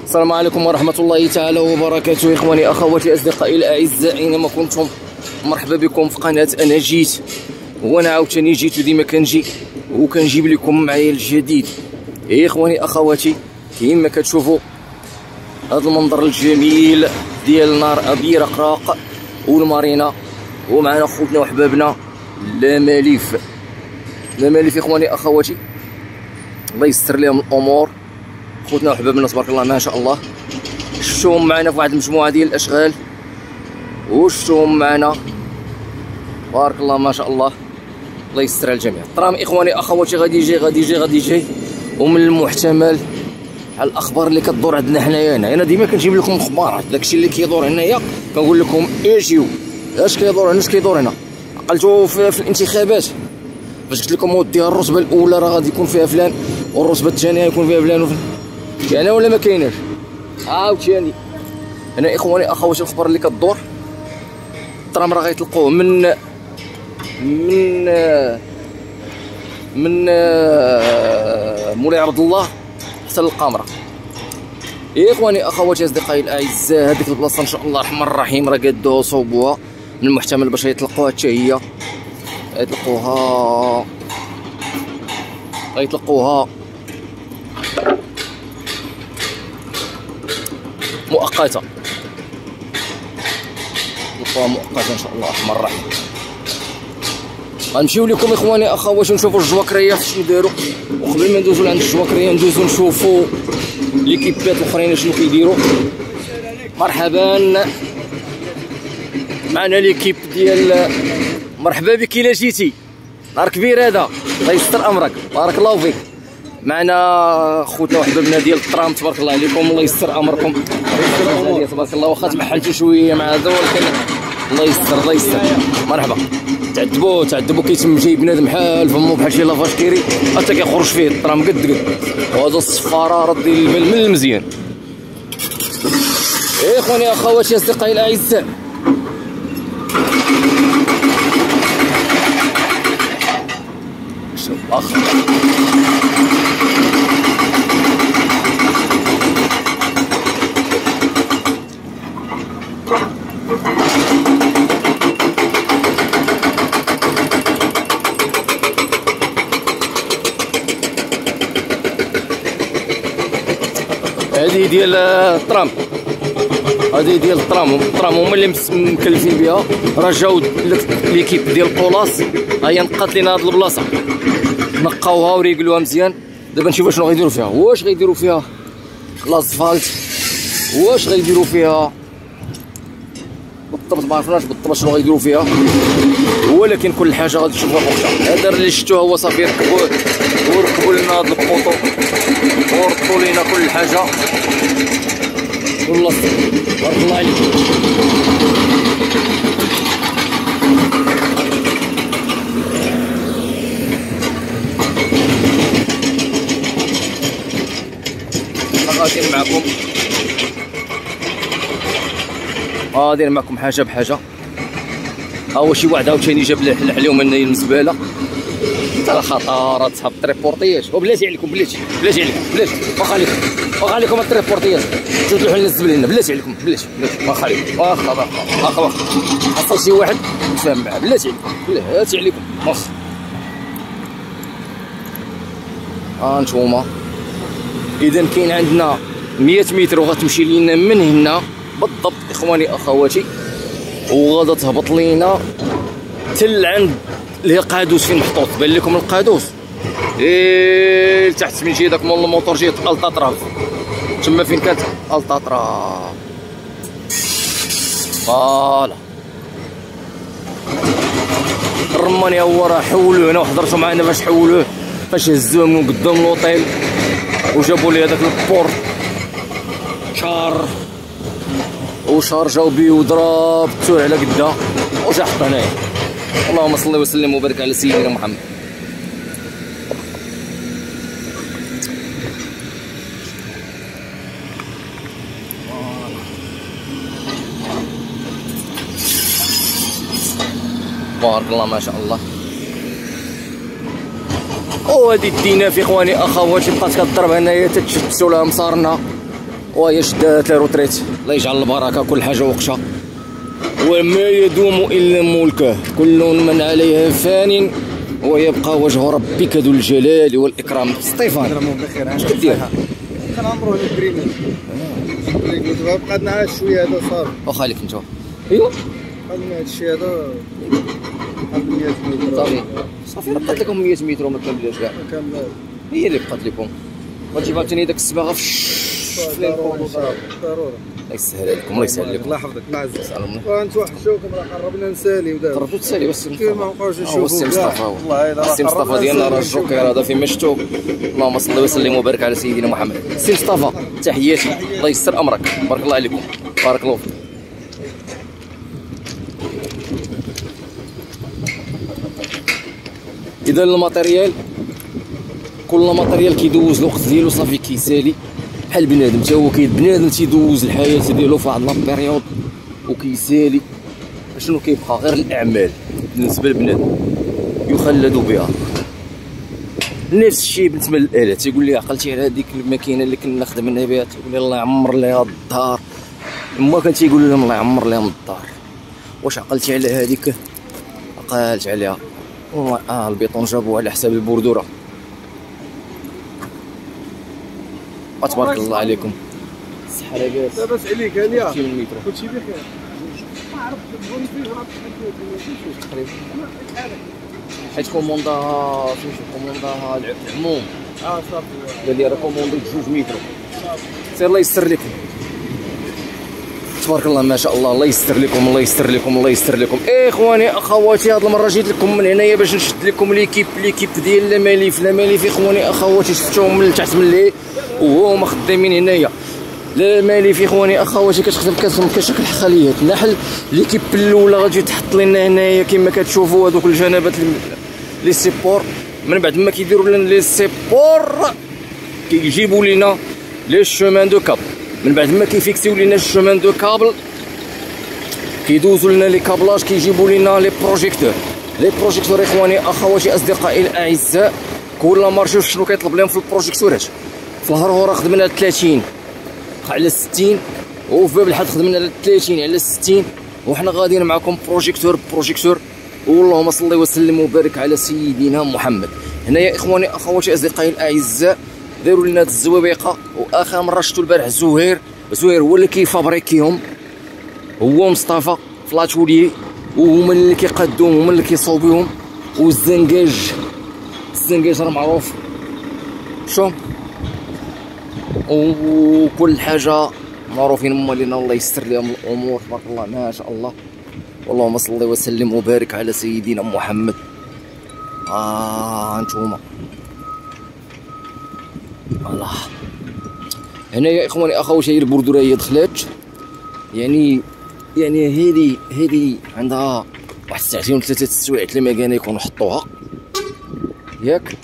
السلام عليكم ورحمة الله تعالى وبركاته. إخواني أخواتي أصدقائي الأعزاء أينما كنتم، مرحبا بكم في قناة أنا جيت. وأنا عاوتاني جيت وديما كنجي وكنجيب لكم معايا الجديد. إخواني أخواتي كيما كتشوفوا هذا المنظر الجميل ديال نهر أبي رقراق والمارينا، ومعنا خوتنا وحبابنا لاماليف. إخواني أخواتي الله يستر لهم الأمور، خوتنا وحبابنا تبارك الله ما شاء الله. شفتوهم معنا في واحد المجموعه ديال الاشغال، وشفتوهم معنا بارك الله ما شاء الله. الله يستر على الجميع. الطرام اخواني اخواتي غادي يجي ومن المحتمل على الاخبار اللي كتدور عندنا حنايا هنا. انا ديما كنجيب لكم اخبار داكشي اللي كيدور هنايا، كنقول لكم اجيو اش كيدور هنا. عقلتوا في الانتخابات فاش قلت لكم ودي الرتبه الاولى راه غادي يكون فيها فلان والرتبه الثانيه يكون فيها فلان وفلان، كاينه ولا ما كايناش؟ عاوتاني انا اخواني اخواتي الاخبار اللي كدور الترام راه غيطلقوه من مولاي عبد الله حتى للقامره. اخواني اخواتي اصدقائي الاعزاء، هذيك البلاصه ان شاء الله الرحمن الرحيم راه قادوها صوبوها، من المحتمل باش يطلقوها حتى هي غيطلقوها مؤقتة ان شاء الله الرحمن الرحيم. غنمشيو لكم اخواني اخواتي نشوفوا الجواكريات شنو داروا، وقبل ما ندوزو لعند الجواكريه ندوزو نشوفوا ليكيبات الاخرين شنو كيديروا. مرحبا معنا ليكيب ديال مرحبا بك الا جيتي، نهار كبير هذا الله يستر امرك بارك الله فيك. معنا خوتنا وحبابنا ديال الترام تبارك الله عليكم، الله يستر امركم تبارك الله. واخا تمحلتوا شويه مع هذا ولكن الله يستر. مرحبا تعذبوا كيتم جاي بنادم حال فمو بحال شي لافاش كيري حتى كيخرج فيه الترام قد وهذا الصفاره راه ديال المال من المزيان. اخواني اخواتي اصدقائي الاعزاء، هذه ديال الترام، هما اللي مكلفين بها. راه جاو ليكيب ديال بولاص هي نقات لينا هاد البلاصه، نقاوها وريقلوها مزيان. دابا نشوفوا شنو غيديروا فيها، واش غيديروا فيها الاسفالت، واش غيديروا فيها بالضبط ما عرفناش بالضبط شنو غيديروا فيها، ولكن كل حاجه غادي تشوفوها في وقتها. هذا اللي شفتوه هو صافي وركبوا لنا هاد البوطو وركبوا لينا كل حاجه. والله بارك الله عليكم. داير معكم حاجه بحاجه. ها هو شي واحد عاوتاني جاب عليهم الزباله تاع خطرات صحاب التريبورتيات. وبلاتي عليكم بلاتي واخا عليكم التريبورتيات تدلحوا لنا الزبل هنا، بلاتي عليكم بلاتي واخا عليكم واخا حصل شي واحد يتفاهم معاه، بلاتي عليكم واخا. نتوما اذا كاين عندنا 100 متر وغتمشي لينا من هنا بالضبط اخواني اخواتي، وغادا تهبط لينا تل عند اللي هي القادوس. فين محطوط بان لكم القادوس لتحت من جهه داك مول الموتور جهه التطرا، تما فين كانت التطرا فوالا. الرماني هو راه حولوه هنا وحضرتوا معنا فاش حولوه، فاش هزوه من قدام لوطيل وجابوا لي هذاك البورت وشارجاو بيه وضرب التور على قدا وجا حط هنايا. اللهم صل وسلم وبارك على سيدنا محمد. بارك الله ما شاء الله. وهادي الديناف اخواني اخواتي بقات كضرب هنايا تتشتتو لها مصارنا وهي شدات لا روتريت. الله يجعل البركه، كل حاجه وقتها، وما يدوم الا ملكه، كل من عليها فان ويبقى وجه ربك ذو الجلال والاكرام. ستيفان اش كدير؟ كنعمرو الكريمات بقى لنا هاد شويه هذا صافي. واخا عليك انت. ايوا بقى لنا هاد الشيء هذا 100 متر صافي راه بقات لكم 100 متر وما كاملاش كاع. ما كاملاش هي اللي بقات لكم. غتجيب عاوتاني داك الصباغه ضروري. الله يسهل عليكم، الله يسهل عليكم. الله يحفظك الله يعزك. سلام. ونتوحشوكم، راه قربنا نساليو دابا. قربتوا تسالي بس كيما ما نبقاوش نشوفوا. السي مصطفى، والله الا السي مصطفى ديالنا راه الجوكر هذا فين ما شفتو. اللهم صل وسلم وبارك على سيدنا محمد. السي مصطفى تحياتي، الله يستر امرك، بارك الله عليكم، بارك الله فيك. اذا الماتيريال، كل ماتيريال كيدوز الوقت ديالو صافي كيسالي بحال بنادم، حتى هو بنادم تيدوز الحياه ديالو في واحد لابيريود وكيسالي. شنو كيبقى غير الاعمال بالنسبه لبنادم يخلد بها. نفس الشيء بالنسبه للالات، تيقول لي عقلتي على هذيك الماكينه اللي كنا خدمنا بها، تيقول لي الله يعمر ليها الدار. ما كان تيقول لهم الله يعمر لهم الدار. واش عقلتي على هذيك؟ عقلت عليها والله. البيطون جابوه على حساب البردوره. تبارك الله عليكم. الصحه لاباس لاباس عليك هانيه. كلشي من المترو، كلشي بخير. ما عرفت نقول فيه راه تقريبا حيت كومونداها سميتو كومونداها العموم. صافي قال لي راه كوموندي 2 متر. سير الله يستر لكم. تبارك الله ما شاء الله. الله يستر لكم، الله يستر لكم، الله يستر لكم. اخواني اخواتي، هاد المره جيت لكم من هنايا باش نشد لكم ليكيب ديال لاماليف. اخواني اخواتي شفتوهم من تحت من اللي وهما خدامين هنايا. لاماليف اخواني اخواتي كتخدم كشكل حخليات النحل. ليكيب الاولى غتجي تحط لنا هنايا كما كتشوفوا هذوك الجنبات لي سيبور. من بعد ما كيديروا لنا لي سيبور كيجيبوا لنا لي شومان دو كاب. من بعد ما كيفيكسيو لينا الشومان دو كابل كيدوزوا لنا لي كابلاج، كيجيبوا لنا لي بروجيكتور. اخواني اخواتي اصدقائي الاعزاء، كل مارشي شنو كيطلب لهم في البروجيكتورات. في الهرهوره خدمنا 30 على 60، وفي باب الحد خدمنا 30 على 60، وحنا غاديين معكم بروجيكتور. واللهم صل وسلم وبارك على سيدنا محمد. هنايا اخواني اخواتي اصدقائي الاعزاء، داروا لنا هاد الزوابيقه. واخر مره شفتوا البارح زهير هو اللي كيفابريكيهم، هو مصطفى في لاتوليي، وهما اللي كيقادوهم، هما اللي كيصوبوهم. والزنقاج راه معروف شو، وكل حاجه معروفين هما لينا. الله يستر لهم الامور تبارك الله ما شاء الله. اللهم صل وسلم وبارك على سيدنا محمد. انتوما الله. هنايا اخواني اخواتي البردوره هي دخلات، يعني هذه عندها واحد الساعتين ولا 3 السوايع لما كان يكونوا حطوها ياك.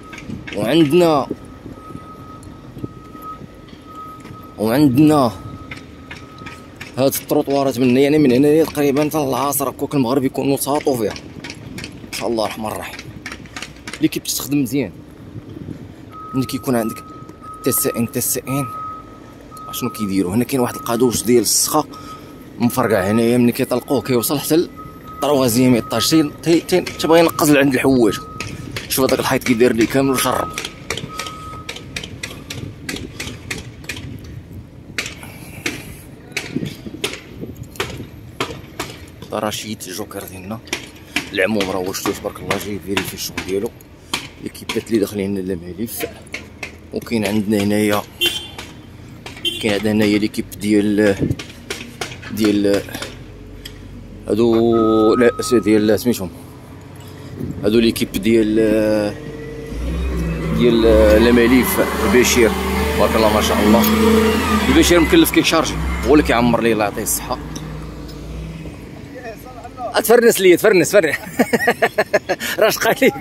وعندنا هاد التروطوارات من هنا، من هنا تقريبا حتى العصر هكاك المغرب يكونوا تهاطوا فيها ان شاء الله الرحمن الرحيم. اللي كتخدم مزيان ملي كيكون عندك تسائين شنو كيديروا هنا. كاين واحد القادوش ديال السخا مفرقع هنايا، ملي كيطلقوه كيوصل حتى الطروازيام ايطاج، تيبغي ينقز لعند الحواج. شوف هذاك الحيط كيدير لي كامل وشرب. رشيد الجوكر ديالنا العموم راه هو شتو تبارك الله جاي فيريفي الشغل ديالو. ليكيبات اللي داخلين لنا الملف. وكاين عندنا هنايا ليكيب ديال هادو لا ديال سميتهم هادو ليكيب ديال الملف. البشير تبارك الله ما شاء الله. البشير مكلف كيشارجي، هو اللي كيعمر ليه الله يعطيه الصحه. تفرنس لي تفرنس راش قاليك.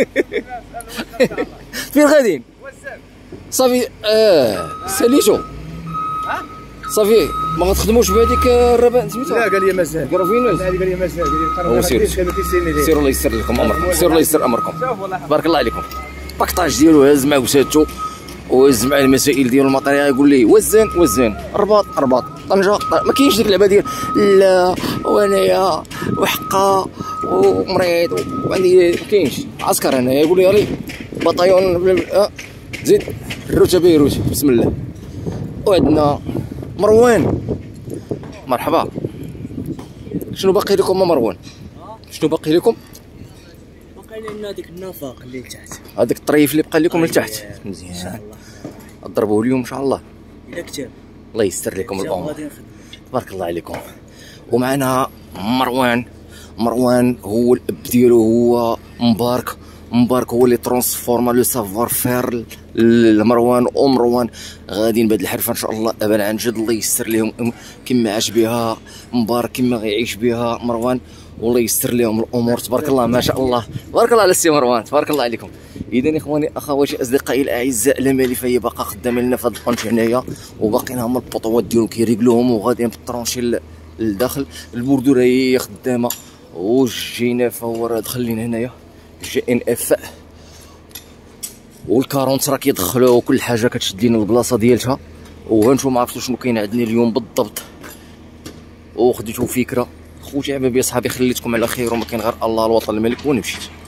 فين غاديين؟ صافي ساليتو صافي ما غتخدموش بهذيك الربان سميتها؟ لا قال لي مازال. كرافينوس قال لي مازال. سيروا الله يسر لكم امركم، سيروا الله يسر امركم. بارك الله عليكم. باكطاج ديالو هاز معاه وساتو، وهز مع المسائل ديال المطريه يقول لي وزن رباط طنجه ما كاينش ديك اللعبه ديال لا وانايا وحقه ومريض وعندي ما كاينش عسكر هنايا يقول لي يلي بطيون زيد الروت بيروت بسم الله. وعندنا مروان مرحبا. شنو باقي لكم مروان؟ شنو باقي لكم؟ باقي لنا ديك النفق اللي لتحت، هذاك الطريف اللي بقى لكم لتحت مزيان ضربوه اليوم ان شاء الله. الا كتب الله يستر لكم الامور غادي نخدم. تبارك الله عليكم. ومعنا مروان هو الاب ديالو هو مبارك هو اللي ترانسفورما لو سافوار فير لمروان ومروان غاديين بهاد الحرفه ان شاء الله ابا عن جد. الله يستر لهم كما عاش بها مبارك كما غيعيش بها مروان والله يستر لهم الامور تبارك الله ما شاء الله. تبارك الله على السي مروان تبارك الله عليكم. اذا اخواني اخواتي اصدقائي الاعزاء الامالي فهي باقا خدامه لنا في هذا البونش هنايا وباقيين هما البطوات ديالهم كيريقلوهم وغاديين بالطرونشي للداخل. البردوره هي خدامه والجينافه هو راه دخل لينا هنايا جي ان اف والكارونت راه كيدخلوها وكل حاجه كتشد لينا البلاصه ديالتها. وهانتوما عرفتوا شنو كاين عندنا اليوم بالضبط وخديتو فكره خوتي عبابي صحابي خليتكم على خير وما كاين غير الله الوطن الملك ونمشيت.